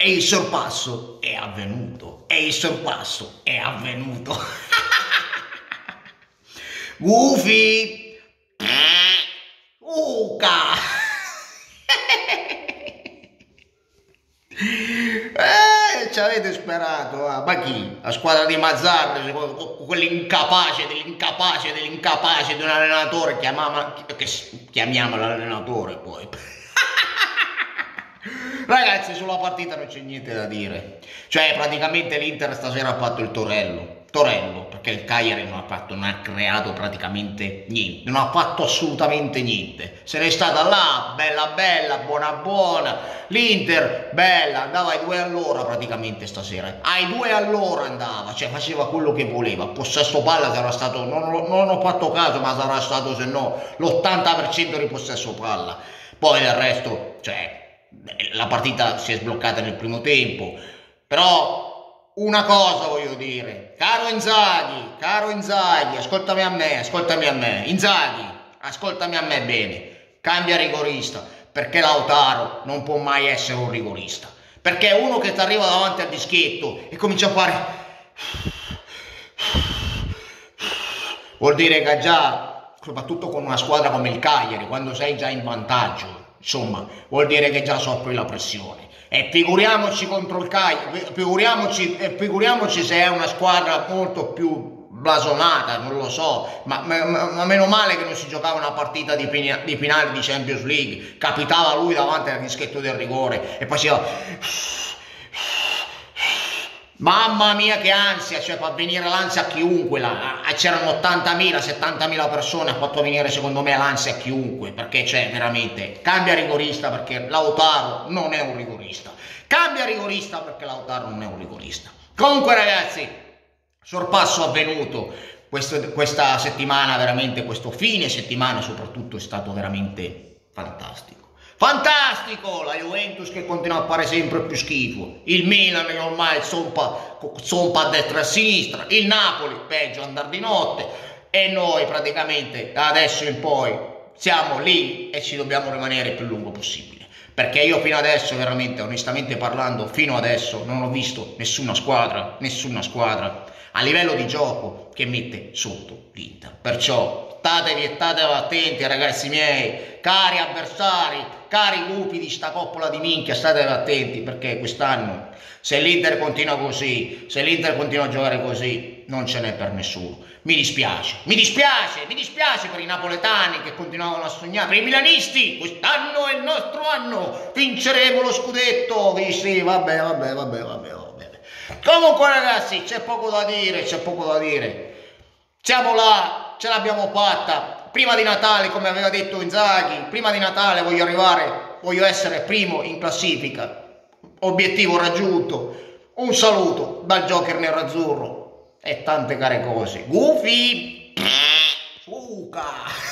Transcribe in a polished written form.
E il sorpasso è avvenuto. E il sorpasso è avvenuto. Gufi. Uca. Ci avete sperato, ma chi? La squadra di Mazzarri, quell'incapace dell'incapace di un allenatore, chiamiamolo l'allenatore poi. Ragazzi, sulla partita non c'è niente da dire. Cioè, praticamente l'Inter stasera ha fatto il Torello, perché il Cagliari non ha creato praticamente niente, non ha fatto assolutamente niente. Se n'è stata là, bella, buona. L'Inter, bella, andava ai 2 all'ora praticamente stasera. Ai 2 all'ora andava, cioè faceva quello che voleva. Possesso palla sarà stato, non ho fatto caso, ma sarà stato, se no, l'80% di possesso palla. Poi del resto, cioè, la partita si è sbloccata nel primo tempo, però una cosa voglio dire, caro Inzaghi, ascoltami a me, Inzaghi, ascoltami a me bene, cambia rigorista, perché Lautaro non può mai essere un rigorista, perché è uno che ti arriva davanti al dischetto e comincia a fare, vuol dire che già, soprattutto con una squadra come il Cagliari, quando sei già in vantaggio, insomma, vuol dire che già soffri la pressione. E figuriamoci contro il Cagliari, figuriamoci se è una squadra molto più blasonata, non lo so, ma meno male che non si giocava una partita di finale di Champions League, capitava lui davanti al dischetto del rigore e poi si va... Mamma mia che ansia, cioè fa venire l'ansia a chiunque, c'erano 80.000, 70.000 persone, ha fatto venire secondo me l'ansia a chiunque, perché c'è veramente, cambia rigorista perché Lautaro non è un rigorista, cambia rigorista perché Lautaro non è un rigorista. Comunque ragazzi, sorpasso avvenuto, questa settimana veramente, questo fine settimana soprattutto è stato veramente fantastico. Fantastico! La Juventus che continua a fare sempre più schifo, il Milan che ormai zompa a destra e a sinistra, il Napoli peggio andare di notte e noi praticamente da adesso in poi siamo lì e ci dobbiamo rimanere il più lungo possibile, perché io fino adesso veramente, onestamente parlando, fino adesso non ho visto nessuna squadra a livello di gioco che mette sotto l'Inter. Perciò state attenti ragazzi miei, cari avversari, cari lupi di sta coppola di minchia, state attenti, perché quest'anno se l'Inter continua così, se l'Inter continua a giocare così, non ce n'è per nessuno. Mi dispiace per i napoletani che continuavano a sognare, per i milanisti, quest'anno è il nostro anno, vinceremo lo scudetto. Sì, vabbè. Comunque ragazzi, c'è poco da dire, siamo là, ce l'abbiamo fatta, prima di Natale, come aveva detto Inzaghi, prima di Natale voglio essere primo in classifica, obiettivo raggiunto, un saluto dal Joker nerazzurro e tante care cose. Gufi! Uca!